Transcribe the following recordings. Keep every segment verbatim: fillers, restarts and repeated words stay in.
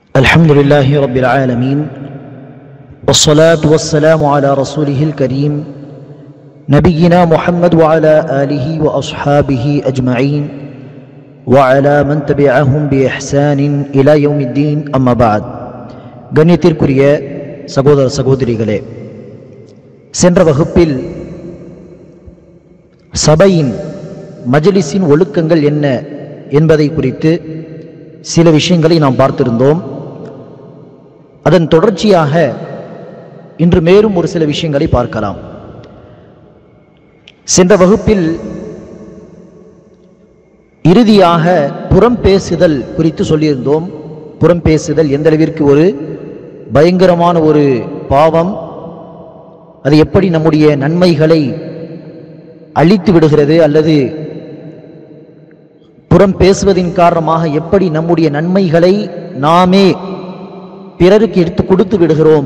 الحمد لله رب العالمين والصلاة والسلام على رسوله الكريم نبينا محمد وعلى آله وأصحابه أجمعين وعلى من تبعهم بإحسان إلى يوم الدين أما بعد கண்ணியத்திற்குரிய சகோதர சகோதரிகளே, சென்ற வகுப்பில் சபையின் மஜ்லிஸின் ஒழுக்கங்கள் என்ன என்பதை குறித்து சில விஷயங்களை நாம் பார்த்திருந்தோம். அதன் தொடர்ச்சியாக இன்று மேலும் ஒரு சில விஷயங்களை பார்க்கலாம். சென்ற வகுப்பில் இறுதியாக புறம் பேசுதல் குறித்து சொல்லியிருந்தோம். புறம் பேசுதல் எந்த அளவிற்கு ஒரு பயங்கரமான ஒரு பாவம், அது எப்படி நம்முடைய நன்மைகளை அழித்து விடுகிறது, அல்லது புறம் பேசுவதின் காரணமாக எப்படி நம்முடைய நன்மைகளை நாமே பிறருக்கு எடுத்து கொடுத்து விடுகிறோம்.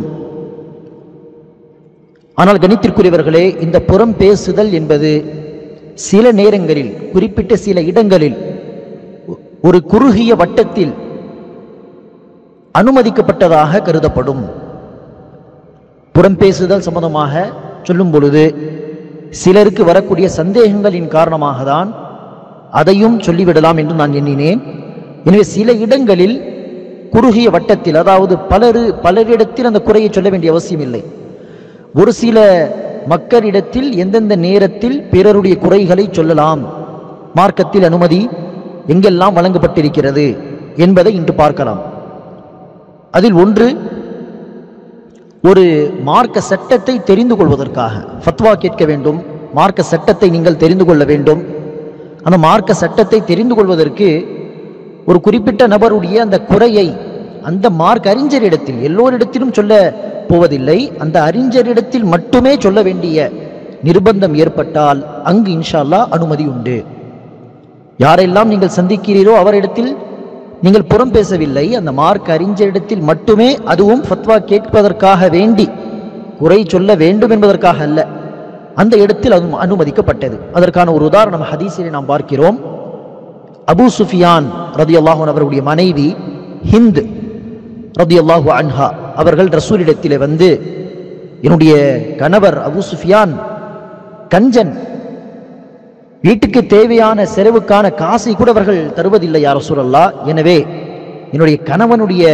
ஆனால் கணித்திற்குரியவர்களே, இந்த புறம் பேசுதல் என்பது சில நேரங்களில், குறிப்பிட்ட சில இடங்களில், ஒரு குறுகிய வட்டத்தில் அனுமதிக்கப்பட்டதாக கருதப்படும். புறம் பேசுதல் சம்பந்தமாக சொல்லும் பொழுது சிலருக்கு வரக்கூடிய சந்தேகங்களின் காரணமாக தான் அதையும் சொல்லிவிடலாம் என்று நான் எண்ணினேன். எனவே சில இடங்களில் குறுகிய வட்டத்தில், அதாவது பலரு பலரிடத்தில் அந்த குறையை சொல்ல வேண்டிய அவசியம் இல்லை. ஒரு சில மக்களிடத்தில் எந்தெந்த நேரத்தில் பிறருடைய குறைகளை சொல்லலாம், மார்க்கத்தில் அனுமதி எங்கெல்லாம் வழங்கப்பட்டிருக்கிறது என்பதை இன்று பார்க்கலாம். அதில் ஒன்று, ஒரு மார்க்க சட்டத்தை தெரிந்து கொள்வதற்காக ஃபத்வா கேட்க வேண்டும். மார்க்க சட்டத்தை நீங்கள் தெரிந்து கொள்ள வேண்டும். அந்த மார்க்க சட்டத்தை தெரிந்து கொள்வதற்கு ஒரு குறிப்பிட்ட நபருடைய அந்த குறையை அந்த மார்க் அறிஞரிடத்தில், எல்லோரிடத்திலும் சொல்ல போவதில்லை, அந்த அறிஞரிடத்தில் மட்டுமே சொல்ல வேண்டிய நிர்பந்தம் ஏற்பட்டால் அங்கு இன்ஷா அல்லாஹ் அனுமதி உண்டு. யாரெல்லாம் நீங்கள் சந்திக்கிறீரோ அவரிடத்தில் நீங்கள் புறம் பேசவில்லை, அந்த மார்க் அறிஞரிடத்தில் மட்டுமே, அதுவும் ஃபத்வா கேட்பதற்காக வேண்டி, குறை சொல்ல வேண்டும் என்பதற்காக அல்ல, அந்த இடத்தில் அது அனுமதிக்கப்பட்டது. அதற்கான ஒரு உதாரணம் ஹதீஸிலே நாம் பார்க்கிறோம். அபூ சுஃபியான் ரலியல்லாஹு அன்ஹு அவருடைய மனைவி ஹிந்த் ரலியல்லாஹு அன்ஹா அவர்கள் ரசூலிடத்திலே வந்து, என்னுடைய கணவர் அபூ சுஃபியான் கஞ்சன், வீட்டுக்கு தேவையான செலவுக்கான காசை கூட அவர்கள் தருவதில்லை யா ரசூலல்லாஹ், எனவே என்னுடைய கணவனுடைய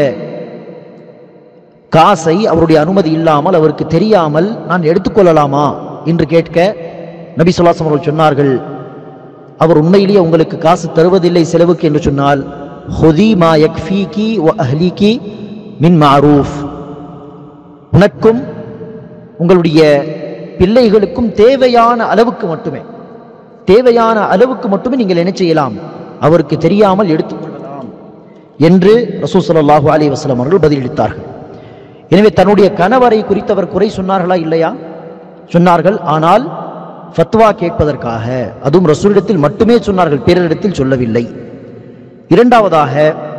காசை அவருடைய அனுமதி இல்லாமல், அவருக்கு தெரியாமல் நான் எடுத்துக்கொள்ளலாமா என்று கேட்க நபி ஸல்லல்லாஹு அலைஹி வஸல்லம் அவர்கள் சொன்னார்கள், அவர் உண்மையிலேயே உங்களுக்கு காசு தருவதில்லை செலவுக்கு என்று சொன்னால், ஹுதி மா யக்ஃபீகி வ அஹ்லிகி மின் மஅரூஃப், உனக்கும் உங்களுடைய பிள்ளைகளுக்கும் தேவையான அளவுக்கு மட்டுமே, தேவையான அளவுக்கு மட்டுமே நீங்கள் என்ன செய்யலாம், அவருக்கு தெரியாமல் எடுத்துக்கொள்ளலாம் என்று ரசூல் ஸல்லல்லாஹு அலைஹி வஸல்லம் அவர்கள் பதிலளித்தார்கள். எனவே தன்னுடைய கணவரை குறித்தவர் குறை சொன்னார்களா? இல்லையா, சொன்னார்கள். ஆனால் ஃபத்வா கேட்பதற்காக, அதுவும் ரசூலிடத்தில் மட்டுமே சொன்னார்கள், பிறரிடத்தில் சொல்லவில்லை. இரண்டாவதாக,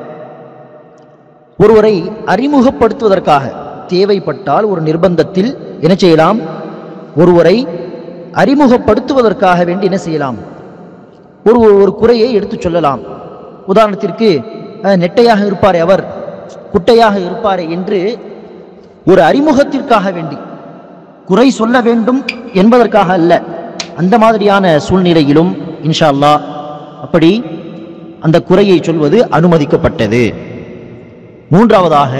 ஒருவரை அறிமுகப்படுத்துவதற்காக தேவைப்பட்டால் ஒரு நிர்பந்தத்தில் என்ன செய்யலாம், ஒருவரை அறிமுகப்படுத்துவதற்காக வேண்டி என்ன செய்யலாம், ஒரு ஒரு குறையை எடுத்து சொல்லலாம். உதாரணத்திற்கு, நெட்டையாக இருப்பாரே அவர், குட்டையாக இருப்பாரே என்று ஒரு அறிமுகத்திற்காக வேண்டி, குறை சொல்ல வேண்டும் என்பதற்காக அல்ல, அந்த மாதிரியான சூழ்நிலையிலும் இன்ஷா அல்லாஹ் அப்படி அந்த குறையை சொல்வது அனுமதிக்கப்பட்டது. மூன்றாவதாக,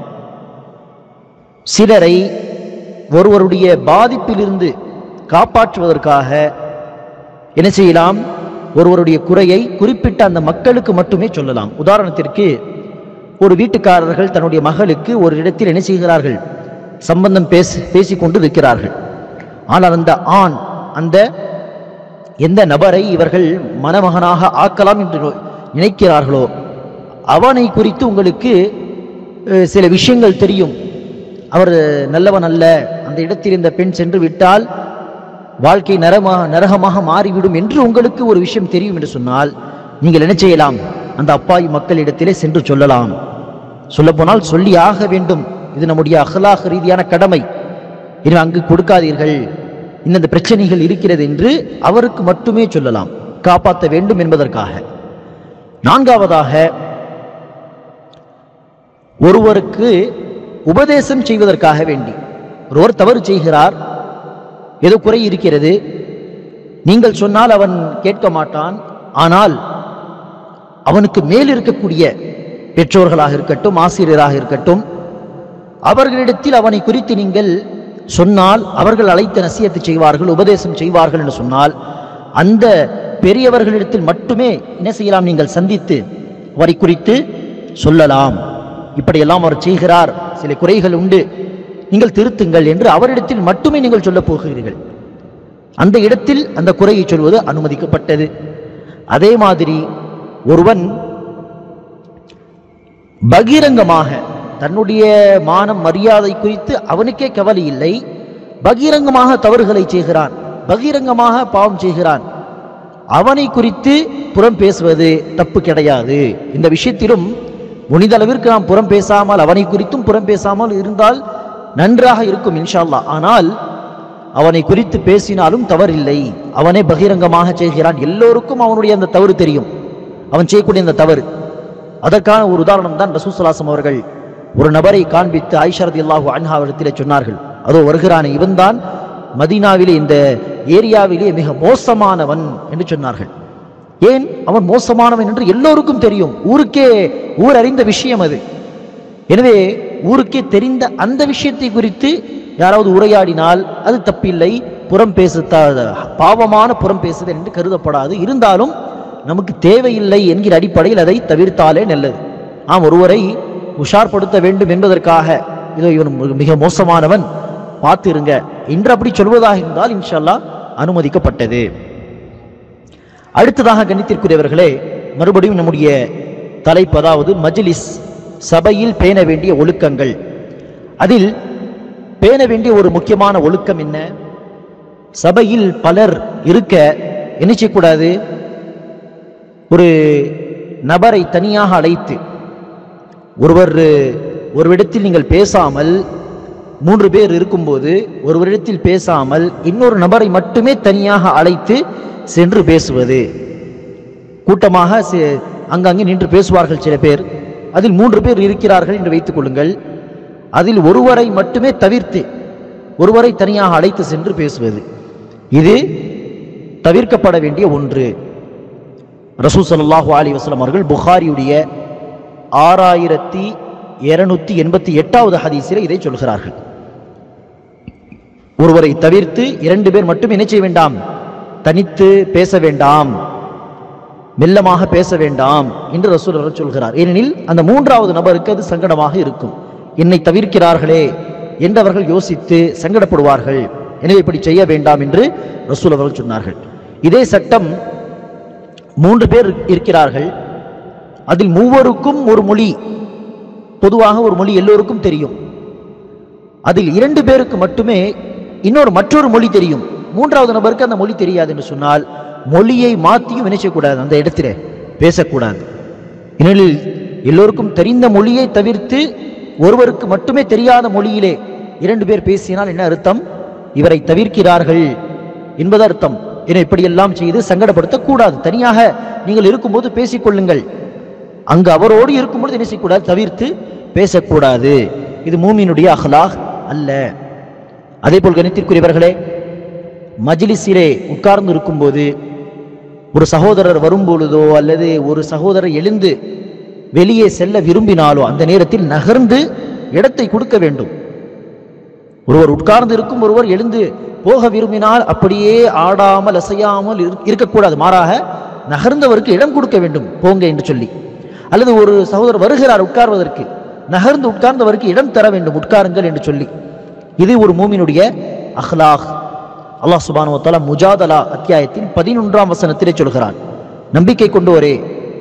சிலரை ஒருவருடைய பாதிப்பிலிருந்து காப்பாற்றுவதற்காக என்ன செய்யலாம், ஒருவருடைய குறையை குறிப்பிட்ட அந்த மக்களுக்கு மட்டுமே சொல்லலாம். உதாரணத்திற்கு, ஒரு வீட்டுக்காரர்கள் தன்னுடைய மகளுக்கு ஒரு இடத்தில் என்ன செய்கிறார்கள், சம்பந்தம் பேசி பேசிக்கொண்டு இருக்கிறார்கள். ஆனால் அந்த ஆண், அந்த எந்த நபரை இவர்கள் மணமகனாக ஆக்கலாம் என்று நினைக்கிறார்களோ அவனை குறித்து உங்களுக்கு சில விஷயங்கள் தெரியும், அவர் நல்லவன் அல்ல, அந்த இடத்தில் இந்த பெண் சென்று விட்டால் வாழ்க்கை நரமாக நரகமாக மாறிவிடும் என்று உங்களுக்கு ஒரு விஷயம் தெரியும் என்று சொன்னால், நீங்கள் என்ன செய்யலாம், அந்த அப்பாவி மக்களிடத்திலே சென்று சொல்லலாம். சொல்லப்போனால் சொல்லி ஆக வேண்டும், இது நம்முடைய அஹ்லாக் ரீதியான கடமை. எனவே அங்கு கொடுக்காதீர்கள், இந்த பிரச்சனைகள் இருக்கிறது என்று அவருக்கு மட்டுமே சொல்லலாம், காப்பாற்ற வேண்டும் என்பதற்காக. நான்காவதாக, ஒருவருக்கு உபதேசம் செய்வதற்காக வேண்டி ஒருவர் தவறு செய்கிறார், ஏதோ குறை இருக்கிறது, நீங்கள் சொன்னால் அவன் கேட்க மாட்டான், ஆனால் அவனுக்கு மேல் இருக்கக்கூடிய பெற்றோர்களாக இருக்கட்டும், ஆசிரியராக இருக்கட்டும், அவர்களிடத்தில் அவனை குறித்து நீங்கள் சொன்னால் அவர்கள் அழைத்து நசியத்து செய்வார்கள், உபதேசம் செய்வார்கள் என்று சொன்னால் அந்த பெரியவர்களிடத்தில் மட்டுமே என்ன செய்யலாம், நீங்கள் சந்தித்து அவரை குறித்து சொல்லலாம். இப்படியெல்லாம் அவர் செய்கிறார், சில குறைகள் உண்டு, நீங்கள் திருத்துங்கள் என்று அவரிடத்தில் மட்டுமே நீங்கள் சொல்லப் போகிறீர்கள். அந்த இடத்தில் அந்த குறையை சொல்வது அனுமதிக்கப்பட்டது. அதே மாதிரி ஒருவன் பகிரங்கமாக தன்னுடைய மானம் மரியாதை குறித்து அவனுக்கே கவலை இல்லை, பகிரங்கமாக தவறுகளை செய்கிறான், பகிரங்கமாக பாவம் செய்கிறான், அவனை குறித்து புறம் பேசுவது தப்பு கிடையாது. இந்த விஷயத்திலும் முடிந்த அளவிற்கு நாம் புறம் பேசாமல் அவனை குறித்தும் புறம் பேசாமல் இருந்தால் நன்றாக இருக்கும் இன்ஷா அல்லாஹ். ஆனால் அவனை குறித்து பேசினாலும் தவறில்லை, அவனே பகிரங்கமாக செய்கிறான், எல்லோருக்கும் அவனுடைய அந்த தவறு தெரியும், அவன் செய்யக்கூடிய அந்த தவறு. அதற்கான ஒரு உதாரணம் தான் ரசூல் ஸல்லல்லாஹு அலைஹி வஸல்லம் அவர்கள் ஒரு நபரை காண்பித்து ஆயிஷா ரலியல்லாஹு அன்ஹா அவரிடத்திலே சொன்னார்கள், அதோ வருகிறானே இவன் தான் மதீனாவிலே இந்த ஏரியாவிலே மிக மோசமானவன் என்று சொன்னார்கள். ஏன் அவன் மோசமானவன் என்று எல்லோருக்கும் தெரியும், ஊருக்கே ஊர் அறிந்த விஷயம் அது. எனவே ஊருக்கே தெரிந்த அந்த விஷயத்தை குறித்து யாராவது உரையாடினால் அது தப்பில்லை, புறம் பேச பாவமான புறம் பேசுதல் என்று கருதப்படாது. இருந்தாலும் நமக்கு தேவையில்லை என்கிற அடிப்படையில் அதை தவிர்த்தாலே நல்லது. ஆம், ஒருவரை உஷார்படுத்த வேண்டும் என்பதற்காக இதோ இவன் மிக மோசமானவன் பார்த்திருங்க என்று அப்படி சொல்வதாக இருந்தால் இன்ஷா அல்லாஹ் அனுமதிக்கப்பட்டது. அடுத்ததாக கணித்திற்குரியவர்களே, மறுபடியும் நம்முடைய தலைப்பு, அதாவது மஜ்லிஸ், சபையில் பேண வேண்டிய ஒழுக்கங்கள். அதில் பேண வேண்டிய ஒரு முக்கியமான ஒழுக்கம் என்ன? சபையில் பலர் இருக்க என்ன செய்யக்கூடாது, ஒரு நபரை தனியாக அழைத்து ஒருவர் ஒருவிடத்தில் நீங்கள் பேசாமல், மூன்று பேர் இருக்கும்போது ஒருவரிடத்தில் பேசாமல் இன்னொரு நபரை மட்டுமே தனியாக அழைத்து சென்று பேசுவது. கூட்டமாக அங்கங்கே நின்று பேசுவார்கள் சில பேர், அதில் மூன்று பேர் இருக்கிறார்கள் என்று வைத்துக் கொள்ளுங்கள், அதில் ஒருவரை மட்டுமே தவிர்த்து ஒருவரை தனியாக அழைத்து சென்று பேசுவது, இது தவிர்க்கப்பட வேண்டிய ஒன்று. ரசூல் ஸல்லல்லாஹு அலைஹி வஸல்லம் அவர்கள் புகாரியுடைய ஆறாயிரத்தி இருநூத்தி எண்பத்தி எட்டாவது ஹதீஸில் இதை சொல்கிறார்கள். ஒருவரை தவிர்த்து இரண்டு பேர் மட்டும் என்ன செய்ய வேண்டாம், தனித்து பேச வேண்டாம், மெல்லமாக பேச வேண்டாம் என்று ரசூல் அவர்கள் சொல்கிறார். ஏனெனில் அந்த மூன்றாவது நபருக்கு அது சங்கடமாக இருக்கும், என்னை தவிர்க்கிறார்களே என்று அவர்கள் யோசித்து சங்கடப்படுவார்கள், எனவே இப்படி செய்ய வேண்டாம் என்று ரசூல் அவர்கள் சொன்னார்கள். இதே சட்டம் மூன்று பேர் இருக்கிறார்கள், அதில் மூவருக்கும் ஒரு மொழி, பொதுவாக ஒரு மொழி எல்லோருக்கும் தெரியும், அதில் இரண்டு பேருக்கு மட்டுமே இன்னொரு மற்றொரு மொழி தெரியும், மூன்றாவது நபருக்கு அந்த மொழி தெரியாது என்று சொன்னால் மொழியை மாற்றியும் நினைச்சக்கூடாது, அந்த இடத்திலே பேசக்கூடாது. ஏனெனில் எல்லோருக்கும் தெரிந்த மொழியை தவிர்த்து ஒருவருக்கு மட்டுமே தெரியாத மொழியிலே இரண்டு பேர் பேசினால் என்ன அர்த்தம், இவரை தவிர்க்கிறார்கள் என்பது அர்த்தம். என இப்படியெல்லாம் செய்து சங்கடப்படுத்தக்கூடாது. தனியாக நீங்கள் இருக்கும்போது பேசிக்கொள்ளுங்கள், அங்கு அவரோடு இருக்கும்போது என்ன செய்யக்கூடாது, தவிர்த்து பேசக்கூடாது. இது மூமினுடைய அஹ்லாக் அல்ல. அதே போல் கணித்திற்குரியவர்களே, மஜ்லிஸிலே உட்கார்ந்து இருக்கும்போது ஒரு சகோதரர் வரும்பொழுதோ அல்லது ஒரு சகோதரர் எழுந்து வெளியே செல்ல விரும்பினாலோ அந்த நேரத்தில் நகர்ந்து இடத்தை கொடுக்க வேண்டும். ஒருவர் உட்கார்ந்து இருக்கும், ஒருவர் எழுந்து போக விரும்பினால் அப்படியே ஆடாமல் அசையாமல் இருக்கக்கூடாது, மாறாக நகர்ந்தவருக்கு இடம் கொடுக்க வேண்டும், போங்க என்று சொல்லி. அல்லது ஒரு சகோதரர் வருகிறார் உட்கார்வதற்கு, நகர்ந்து உட்கார்ந்தவருக்கு இடம் தர வேண்டும், உட்காருங்கள் என்று சொல்லி. இது ஒரு மூமினுடைய அஹ்லாக். அல்லாஹ் சுப்ஹானஹு வ தஆலா முஜாதலா அத்தியாயத்தின் பதினொன்றாம் வசனத்திலே சொல்கிறான், நம்பிக்கை கொண்டோரே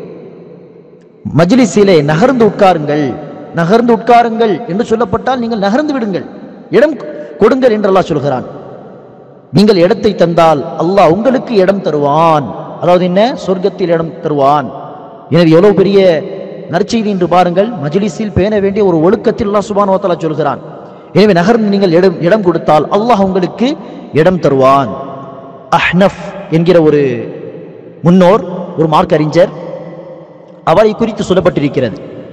மஜ்லிஸிலே நகர்ந்து உட்காருங்கள், நகர்ந்து உட்காருங்கள் என்று சொல்லப்பட்டால் நீங்கள் நகர்ந்து விடுங்கள், இடம் கொடுங்கள் என்று அல்லாஹ் சொல்கிறான். நீங்கள் இடத்தை தந்தால் அல்லாஹ் உங்களுக்கு இடம் தருவான், அதாவது என்ன, சொர்க்கத்தில் இடம் தருவான். எனவே எவ்வளவு பெரிய நற்செய்தி என்று பாருங்கள். மஜ்லிஸில் பேண வேண்டிய ஒரு ஒழுக்கத்தில் அல்லாஹ் சுப்ஹானஹு வ தஆலா சொல்கிறான். எனவே நகர்ந்து நீங்கள் இடம் இடம் கொடுத்தால் அல்லாஹ் உங்களுக்கு இடம் தருவான். அஹ்னஃப் என்கிற ஒரு முன்னோர், ஒரு மார்க் அறிஞர், அவரை குறித்து சொல்லப்பட்டிருக்கிறது.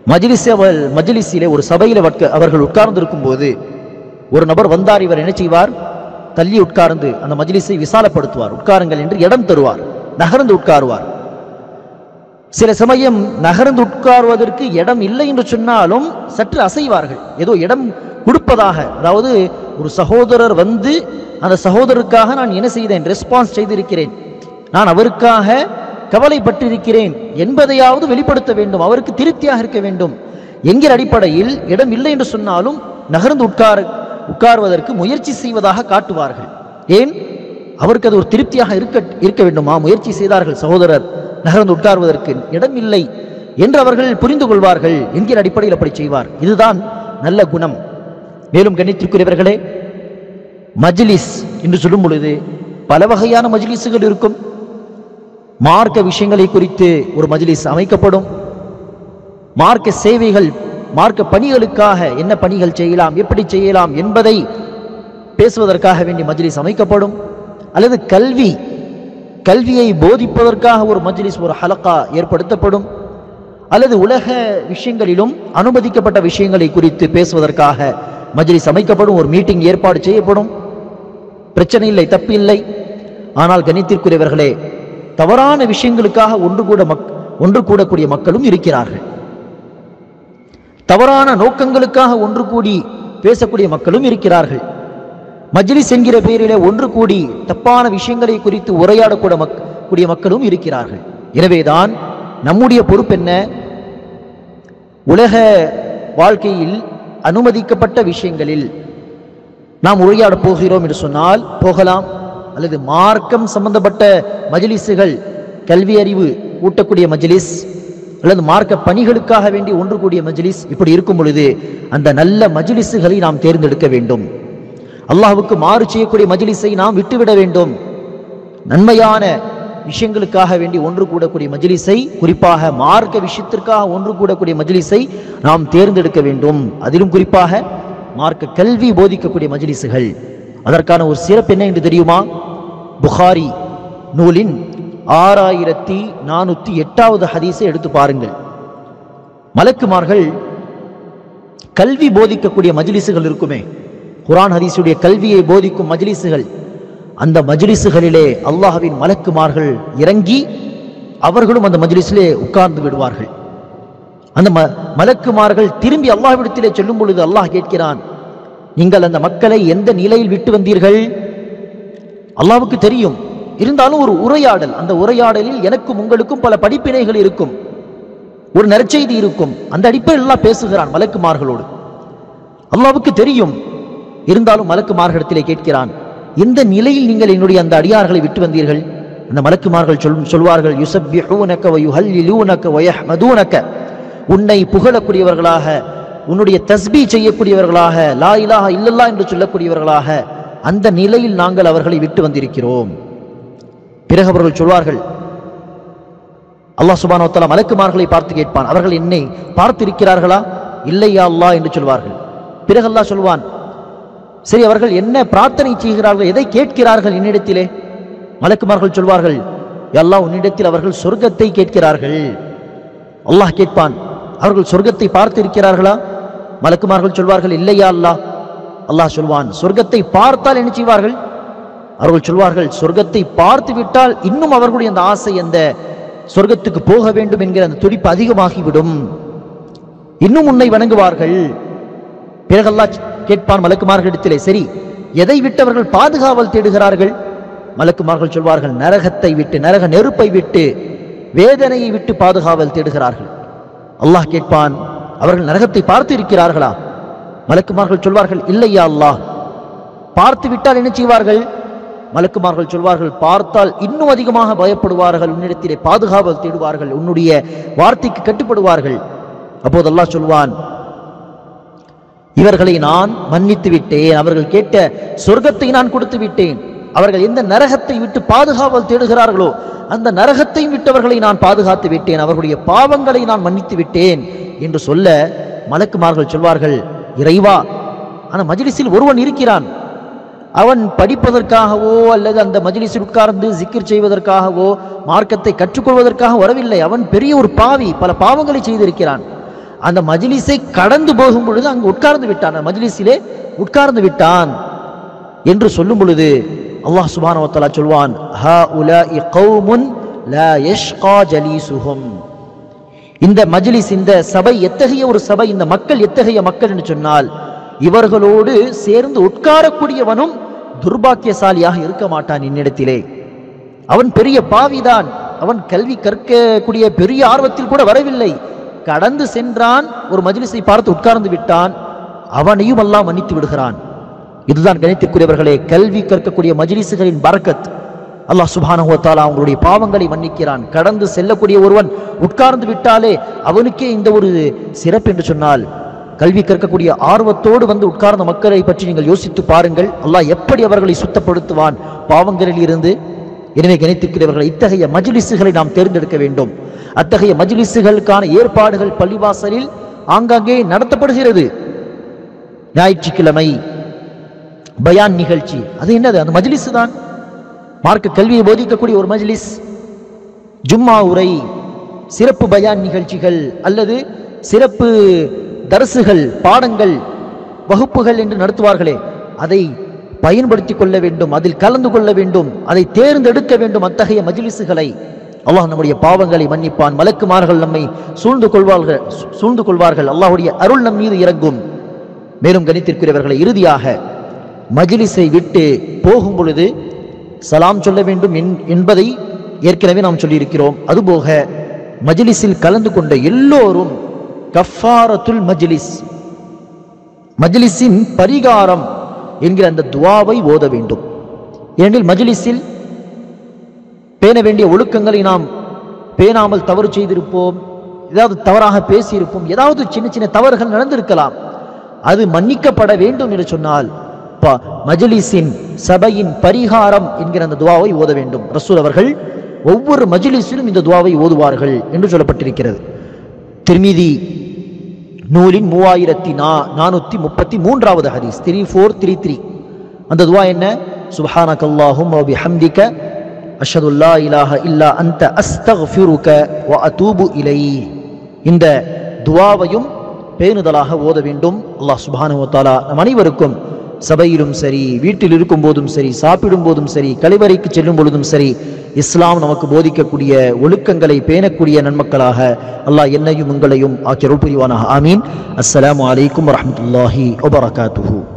மஜ்லிஸ் மஜ்லிஸிலே ஒரு சபையில் அவர்கள் உட்கார்ந்து இருக்கும் போது ஒரு நபர் வந்தார். இவர் என்ன செய்வார்? தள்ளி உட்கார்ந்து அந்த மஜ்லிஸை விசாலப்படுத்துவார். உட்காருங்கள் என்று இடம் தருவார். நகர்ந்து உட்காருவார். சில சமயம் நகர்ந்து உட்காருவதற்கு இடம் இல்லை என்று சொன்னாலும் சற்று அசைவார்கள், ஏதோ இடம் கொடுப்பதாக. அதாவது ஒரு சகோதரர் வந்து அந்த சகோதரருக்காக நான் என்ன செய்தேன், ரெஸ்பான்ஸ் செய்திருக்கிறேன், நான் அவருக்காக கவலைப்பட்டிருக்கிறேன் என்பதையாவது வெளிப்படுத்த வேண்டும், அவருக்கு திருப்தியாக இருக்க வேண்டும் என்கிற அடிப்படையில் இடம் இல்லை என்று சொன்னாலும் நகர்ந்து உட்கார உட்கார்வதற்கு முயற்சி செய்வதாக காட்டுவார்கள். ஏன்? அவருக்கு அது ஒரு திருப்தியாக இருக்க இருக்க வேண்டுமா? முயற்சி செய்தார்கள் சகோதரர் நகர்ந்து உட்கார்வதற்கு, இடம் இல்லை என்று அவர்கள் புரிந்து கொள்வார்கள் என்கிற அடிப்படையில் அப்படி செய்வார். இதுதான் நல்ல குணம். மேலும் கண்ணியத்திற்குரியவர்களே, மஜ்லிஸ் என்று சொல்லும் பொழுது பல வகையான மஜ்லிஸுகள் இருக்கும். மார்க்க விஷயங்களை குறித்து ஒரு மஜ்லிஸ் அமைக்கப்படும். மார்க்க சேவைகள், மார்க்க பணிகளுக்காக என்ன பணிகள் செய்யலாம், எப்படி செய்யலாம் என்பதை பேசுவதற்காக வேண்டி மஜ்லிஸ் அமைக்கப்படும். அல்லது கல்வி கல்வியை போதிப்பதற்காக ஒரு மஜ்லிஸ், ஒரு ஹலகா ஏற்படுத்தப்படும். அல்லது உலக விஷயங்களிலும் அனுமதிக்கப்பட்ட விஷயங்களை குறித்து பேசுவதற்காக மஜ்லிஸ் அமைக்கப்படும், ஒரு மீட்டிங் ஏற்பாடு செய்யப்படும். பிரச்சனை இல்லை, தப்பு இல்லை. ஆனால் கணித்திற்குரியவர்களே, தவறான விஷயங்களுக்காக ஒன்று கூட மக் ஒன்று கூடக்கூடிய மக்களும் இருக்கிறார்கள். தவறான நோக்கங்களுக்காக ஒன்று கூடி பேசக்கூடிய மக்களும் இருக்கிறார்கள். மஜ்லிஸ் என்கிற பெயரிலே ஒன்று கூடி தப்பான விஷயங்களை குறித்து உரையாடக்கூட மக் கூடிய மக்களும் இருக்கிறார்கள். எனவேதான் நம்முடைய பொறுப்பு என்ன? உலக வாழ்க்கையில் அனுமதிக்கப்பட்ட விஷயங்களில் நாம் உரையாட போகிறோம் என்று சொன்னால் போகலாம். அல்லது மார்க்கம் சம்பந்தப்பட்ட மஜ்லிஸுகள், கல்வி அறிவு ஊட்டக்கூடிய மஜ்லிஸ், அல்லது மார்க்க பணிகளுக்காக வேண்டி ஒன்று கூடிய மஜ்லிஸ், இப்படி இருக்கும் பொழுது அந்த நல்ல மஜ்லிஸுகளை நாம் தேர்ந்தெடுக்க வேண்டும். அல்லாஹ்வுக்கு மாறு செய்யக்கூடிய மஜ்லிஸை நாம் விட்டுவிட வேண்டும். நன்மையான விஷயங்களுக்காக வேண்டி ஒன்று கூடக்கூடிய மஜ்லிஸை, குறிப்பாக மார்க்க விஷயத்திற்காக ஒன்று கூடக்கூடிய மஜ்லிஸை நாம் தேர்ந்தெடுக்க வேண்டும். அதிலும் குறிப்பாக மார்க்க கல்வி போதிக்கக்கூடிய மஜ்லிஸுகள். அதற்கான ஒரு சிறப்பு என்ன என்று தெரியுமா? புகாரி நூலின் ஆறாயிரத்தி நானூற்றி எட்டாவது ஹதீஸை எடுத்து பாருங்கள். மலக்குமார்கள் கல்வி போதிக்கக்கூடிய மஜ்லிஸுகள் இருக்குமே, குர்ஆன் ஹதீஸுடைய கல்வியை போதிக்கும் மஜ்லிஸுகள், அந்த மஜ்லிஸுகளிலே அல்லாஹ்வின் மலக்குமார்கள் இறங்கி அவர்களும் அந்த மஜ்லிஸிலே உட்கார்ந்து விடுவார்கள். அந்த ம மலக்குமார்கள் திரும்பி அல்லாஹ்விடத்திலே சொல்லும் பொழுது அல்லாஹ் கேட்கிறான், நீங்கள் அந்த மக்களை எந்த நிலையில் விட்டு வந்தீர்கள்? அல்லாஹ்வுக்கு தெரியும். இருந்தாலும் ஒரு உரையாடல், அந்த உரையாடலில் எனக்கும் உங்களுக்கும் பல படிப்பினைகள் இருக்கும், ஒரு நற்செய்தி இருக்கும். அந்த அடிப்படையில் அல்லாஹ் பேசுகிறான் மலக்குமார்களோடு. அல்லாஹ்வுக்கு தெரியும். இருந்தாலும் மலக்குமார்களிடத்திலே கேட்கிறான், எந்த நிலையில் நீங்கள் என்னுடைய அந்த அடியார்களை விட்டு வந்தீர்கள்? அந்த மலக்குமார்கள் சொல் சொல்வார்கள் யுஸப்பிஹூனக வ யுஹல்லிலூனக வ யஹ்மதூனக, உன்னை புகழக்கூடியவர்களாக, உன்னுடைய தஸ்பீ செய்யக்கூடியவர்களாக, லா இலாஹா இல்லல்லாஹ் என்று சொல்லக்கூடியவர்களாக அந்த நிலையில் நாங்கள் அவர்களை விட்டு வந்திருக்கிறோம். பிறகு அவர்கள் சொல்வார்கள், அல்லாஹ் சுப்ஹானஹு வ தஆலா மலக்குமார்களை பார்த்து கேட்பான், அவர்கள் என்னை பார்த்திருக்கிறார்களா? இல்லையா அல்லாஹ் என்று சொல்வார்கள். பிறகு அல்லாஹ் சொல்வான், சரி அவர்கள் என்ன பிரார்த்தனை செய்கிறார்கள், எதை கேட்கிறார்கள் என்னிடத்திலே? மலக்குமார்கள் சொல்வார்கள், யா அல்லாஹ் உன்னிடத்தில் அவர்கள் சொர்க்கத்தை கேட்கிறார்கள். அல்லாஹ் கேட்பான், அவர்கள் சொர்க்கத்தை பார்த்து இருக்கிறார்களா? மலக்குமார்கள் சொல்வார்கள், இல்லையா அல்லாஹ். அல்லாஹ் சொல்வான், சொர்க்கத்தை பார்த்தால் என்ன செய்வார்கள்? அவர்கள் சொல்வார்கள், சொர்க்கத்தை பார்த்து விட்டால் இன்னும் அவர்களுடைய அந்த ஆசை, அந்த சொர்க்கத்துக்கு போக வேண்டும் என்கிற அந்த துடிப்பு அதிகமாகிவிடும், இன்னும் உன்னை வணங்குவார்கள். பிறகு அல்லாஹ் கேட்பான் மலக்குமார்களிடத்திலே, சரி எதை விட்டு அவர்கள் பாதுகாவல் தேடுகிறார்கள்? மலக்குமார்கள் சொல்வார்கள், நரகத்தை விட்டு, நரக நெருப்பை விட்டு, வேதனையை விட்டு பாதுகாவல் தேடுகிறார்கள். அல்லாஹ் கேட்பான், அவர்கள் நரகத்தை பார்த்து இருக்கிறார்களா? மலக்குமார்கள் சொல்வார்கள், இல்லையா அல்லாஹ். பார்த்து விட்டால் என்ன செய்வார்கள்? மலக்குமார்கள் சொல்வார்கள், பார்த்தால் இன்னும் அதிகமாக பயப்படுவார்கள், உன்னிடத்திலே பாதுகாவல் தேடுவார்கள், உன்னுடைய வார்த்தைக்கு கட்டுப்படுவார்கள். அப்போது அல்லாஹ் சொல்வான், இவர்களை நான் மன்னித்து விட்டேன், அவர்கள் கேட்ட சொர்க்கத்தை நான் கொடுத்து விட்டேன், அவர்கள் எந்த நரகத்தை விட்டு பாதுகாவல் தேடுகிறார்களோ அந்த நரகத்தை விட்டவர்களை நான் பாதுகாத்து விட்டேன், அவர்களுடைய பாவங்களை நான் மன்னித்து விட்டேன் என்று சொல்ல மலக்குமார்கள் சொல்வார்கள், இறைவா, ஆனால் மஜ்லிஸில் ஒருவன் இருக்கிறான், அவன் படிப்பதற்காகவோ அல்லது அந்த மஜ்லிஸில் உட்கார்ந்து ஜிக்ர் செய்வதற்காகவோ மார்க்கத்தை கற்றுக்கொள்வதற்காக வரவில்லை, அவன் பெரிய ஒரு பாவி, பல பாவங்களை செய்திருக்கிறான், அந்த மஜ்லிஸை கடந்து போகும் பொழுது அங்கு உட்கார்ந்து விட்டான், மஜ்லிஸிலே உட்கார்ந்து விட்டான் என்று சொல்லும் பொழுது அல்லாஹ் சுப்ஹானஹு வ தஆலா சொல்வான், ஹாஉலாஇ கௌமுன் லா யஷ்கா ஜலீசுஹும். இந்த மஜ்லிஸ், இந்த சபை எத்தகைய ஒரு சபை, இந்த மக்கள் எத்தகைய மக்கள் என்று சொன்னால், இவர்களோடு சேர்ந்து உட்காரக்கூடியவனும் துர்பாக்கியசாலியாக இருக்க மாட்டான் என்னிடத்திலே. அவன் பெரிய பாவிதான், அவன் கல்வி கற்கக்கூடிய பெரிய ஆர்வத்தில் கூட வரவில்லை, கடந்து சென்றான், ஒரு மஜ்லிஸை பார்த்து உட்கார்ந்து விட்டான், அவனையும் அல்லாஹ் மன்னித்து விடுகிறான். இதுதான் கணித்திற்குரியவர்களே கல்வி கற்கக்கூடிய மஜ்லிஸுகளின் பரக்கத். அல்லாஹ் சுப்ஹானஹு வ தஆலா அவங்களுடைய பாவங்களை மன்னிக்கிறான். கடந்து செல்லக்கூடிய ஒருவன் உட்கார்ந்து விட்டாலே அவனுக்கே இந்த ஒரு சிறப்பு என்று சொன்னால், கல்வி கற்கக்கூடிய ஆர்வத்தோடு வந்து உட்கார்ந்த மக்களை பற்றி நீங்கள் யோசித்து பாருங்கள், அல்லாஹ் எப்படி அவர்களை சுத்தப்படுத்துவான் பாவங்களில் இருந்து. எனவே கணித்திருக்கிறவர்கள் இத்தகைய மஜ்லிஸுகளை நாம் தேர்ந்தெடுக்க வேண்டும். அத்தகைய மஜ்லிஸுகளுக்கான ஏற்பாடுகள் பள்ளிவாசலில் ஆங்காங்கே நடத்தப்படுகிறது. ஞாயிற்றுக்கிழமை பயான் நிகழ்ச்சி, அது என்னது? அந்த மஜ்லிஸ் தான், மார்க்க கல்வியை போதிக்கக்கூடிய ஒரு மஜ்லிஸ். ஜும்மா உரை, சிறப்பு பயான் நிகழ்ச்சிகள் அல்லது சிறப்பு தர்சுகள், பாடங்கள், வகுப்புகள் என்று நடத்துவார்களே, அதை பயன்படுத்தி கொள்ள வேண்டும், அதில் கலந்து கொள்ள வேண்டும், அதை தேர்ந்தெடுக்க வேண்டும். அத்தகைய மஜ்லிஸுகளை அல்லாஹ் நம்முடைய பாவங்களை மன்னிப்பான். மலக்குமார்கள் நம்மை சூழ்ந்து கொள்வார்கள் சூழ்ந்து கொள்வார்கள் அல்லாஹ்வுடைய அருள் நம் மீது இறங்கும். மேலும் கணித்திருக்கிறவர்களை, இறுதியாக மஜ்லிஸை விட்டு போகும் பொழுது சலாம் சொல்ல வேண்டும் என்பதை ஏற்கனவே நாம் சொல்லியிருக்கிறோம். அதுபோக மஜ்லிஸில் கலந்து கொண்ட எல்லோரும் கஃபாரத்துல் மஜ்லிஸ், மஜ்லிஸின் பரிகாரம் என்கிற அந்த துஆவை ஓத வேண்டும். ஏனெனில் மஜ்லிஸில் பேண வேண்டிய ஒழுக்கங்களை நாம் பேணாமல் தவறு செய்திருப்போம், ஏதாவது தவறாக பேசியிருப்போம், ஏதாவது சின்ன சின்ன தவறுகள் நடந்திருக்கலாம். அது மன்னிக்கப்பட வேண்டும் என்று சொன்னால் மஜ்லிஸின் சபையின் பரிகாரம் என்கிற அந்த துஆவை ஓத வேண்டும். ரசூல் அவர்கள் ஒவ்வொரு மஜ்லிஸிலும் இந்த துஆவை ஓதுவார்கள் என்று சொல்லப்பட்டிருக்கிறது. திர்மிதி நூலின் மூவாயிரத்தி நா நானூத்தி முப்பத்தி மூன்றாவது ஹதீஸ், த்ரீ ஃபோர் த்ரீ த்ரீ. அந்த துஆ என்ன? சுப்ஹானக்கல்லாஹும்ம வ பிஹம்திக அஷ்ஹது அல்லா இலாஹ இல்லா அன்த அஸ்தக்ஃபிருக வ அதூபு இலைஹ். இந்த துஆவையும் பேணுதலாக ஓத வேண்டும். அல்லாஹ் சுப்ஹானஹு வ தஆலா நம் அனைவருக்கும் சபையிலும் சரி, வீட்டில் இருக்கும் போதும் சரி, சாப்பிடும் போதும் சரி, கழிவறைக்கு செல்லும் பொழுதும் சரி, இஸ்லாம் நமக்கு போதிக்கக்கூடிய ஒழுக்கங்களை பேணக்கூடிய நன்மக்களாக அல்லாஹ் என்னையும் உங்களையும் ஆக்கி அருள் புரிவானாக. ஆமீன். அஸ்ஸலாமு அலைக்கும் வரஹ்மத்துல்லாஹி வபரகாத்துஹு.